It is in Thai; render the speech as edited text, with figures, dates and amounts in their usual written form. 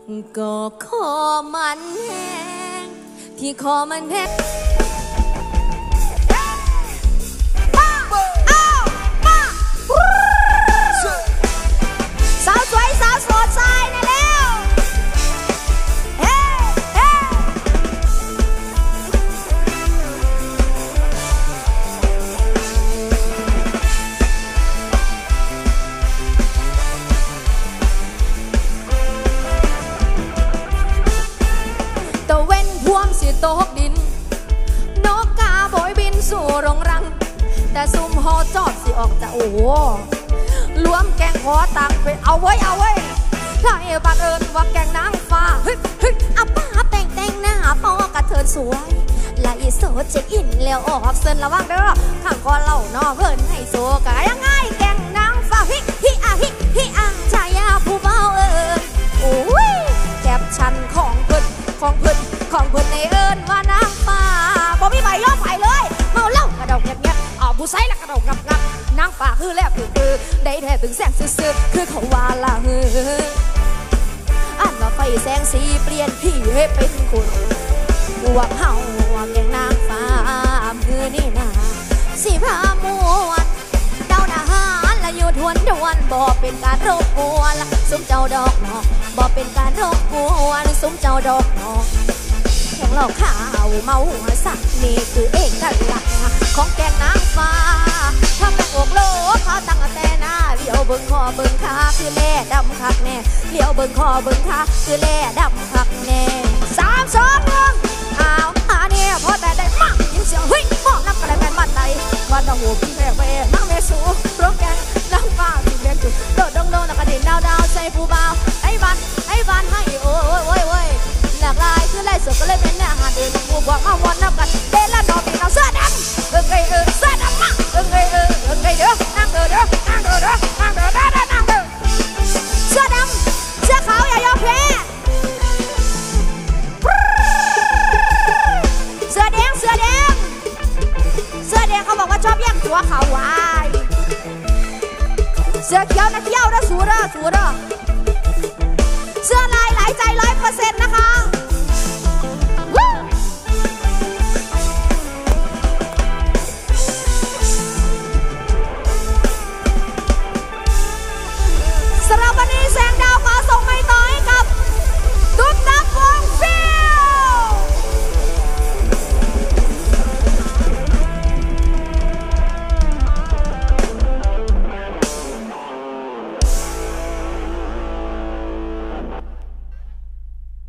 ก็คอมันแห้งที่คอมันแห้งสาวสวยสาวโสดใส่ในแล้วตกดินนกกาโบยบินสู่โรงรังแต่ซุ่มหอจอบสิออกจากโอ้รวมแกงขอตังไปเอาไว้ถ้าบังเอิญว่าแกงนางฟ้าเฮ้ยอาป้าแต่งหน้าปอกระเทินสวยไล่โซเช็คอินแล้วออกเซินระวังเด้อข้างก็เล่านอเพิ่นให้โซกะยังไงแกงนางฟ้าฮิอาชายาผู้เบาโอ้ยแคปชั่นของเพิ่นในเอิญว่านางฟ้าบ่มีใบย่อไฟเลยเมาเหล้ากระดกเงียบออกผู้ใส่ละกระดกงับนางฟ้าคือแล้วคือได้แท้ถึงแสงซื่อคือเขาว่าละอันว่าไฟแสงสีเปลี่ยนพี่ให้เป็นคนบวกเฮาแกงนางฟ้ามือนี่นาสิพามวนเดาหน้าหานละอยู่ทวนบ่เป็นการรบกวนซุ้มเจ้าดอกนอกบ่เป็นการรบกวนซุ้มเจ้าดอกนอกแข่งเหล้าขาวเมาหัวสักนี่คือเอกลักษณ์ของแกงนางฟ้าถ้าแม่อกโลเขาตั้งแต่หน้าเลี้ยวเบิ่งคอเบิ่งขาคือแล่ดำคักแน่เลี้ยวเบิ่งคอเบิ่งขาคือแล่ดำคักแน่3 2 1อ้าวหาเนี่ยพอแต่ได้มากยินเสียงเฮ้ยมองนับกระแมนมัดไหลวันดาวหัวพี่แม่เวนั่งเมสูร้องแกงนางฟ้าพี่แม่จุดโดดดงแล้วก็เด่นดาวใส่ผู้บ่าวไอ้บ้านให้โอ้ยหลากหลายคือไล่สดก็เลยเป็นแน่หาเดินผู้บอกมาวอน